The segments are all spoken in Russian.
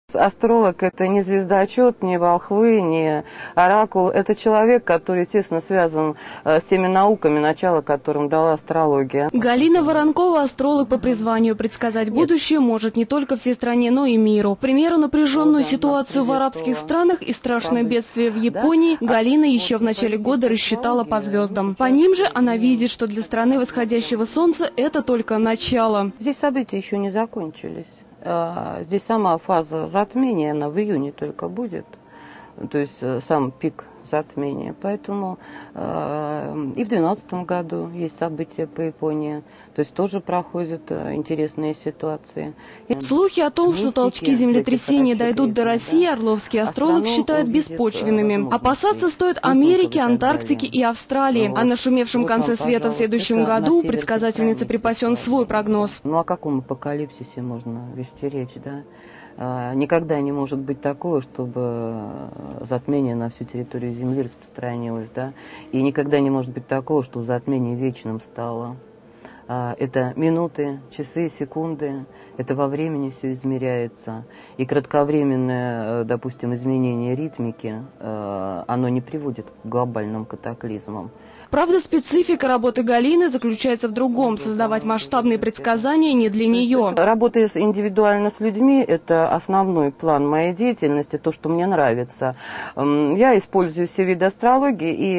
Астролог – это не звездочет, не волхвы, не оракул. Это человек, который тесно связан с теми науками, начало которым дала астрология. Галина Воронкова – астролог по призванию. Предсказать будущее может не только всей стране, но и миру. К примеру, напряженную ситуацию в арабских странах и страшное бедствие в Японии Галина еще в начале года рассчитала по звездам. По ним же она видит, что для страны восходящего солнца это только начало. Здесь события еще не закончились. Здесь сама фаза затмения, она в июне только будет, то есть сам пик затмения. Поэтому и в 2012 году есть события по Японии, то есть тоже проходят интересные ситуации. Слухи о том, что толчки землетрясения дойдут до России, орловский астролог считает беспочвенными. Опасаться стоит Америки, Антарктики и Австралии. А на шумевшем конце света в следующем году у предсказательницы припасен свой прогноз. Ну о каком апокалипсисе можно вести речь, да? Никогда не может быть такого, чтобы затмение на всю территорию Земли распространилось, да? И никогда не может быть такого, что затмение вечным стало. Это минуты, часы, секунды, это во времени все измеряется. И кратковременное, допустим, изменение ритмики, оно не приводит к глобальным катаклизмам. Правда, специфика работы Галины заключается в другом. Создавать масштабные предсказания не для нее. Работая индивидуально с людьми – это основной план моей деятельности, то, что мне нравится. Я использую все виды астрологии и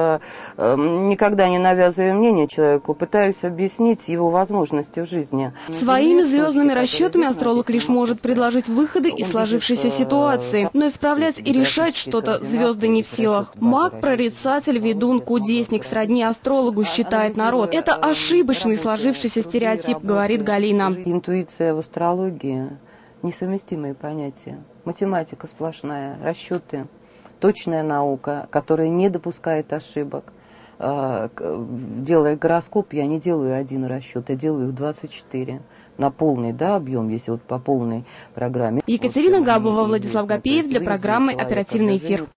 никогда не навязывая мнение человеку, пытаюсь объяснить его возможности в жизни. Своими звездными расчетами астролог лишь может предложить выходы из сложившейся ситуации, но исправлять и решать что-то звезды не в силах. Маг, прорицатель, ведун, кудесник сродни астрологу, считает народ. Это ошибочный сложившийся стереотип, говорит Галина. Интуиция в астрологии – несовместимые понятия. Математика сплошная, расчеты, точная наука, которая не допускает ошибок. Делая гороскоп, я не делаю один расчет, я делаю их 24 на полный, да, объем, если вот по полной программе. Екатерина Габова, Владислав Гапеев для программы «Оперативный эфир».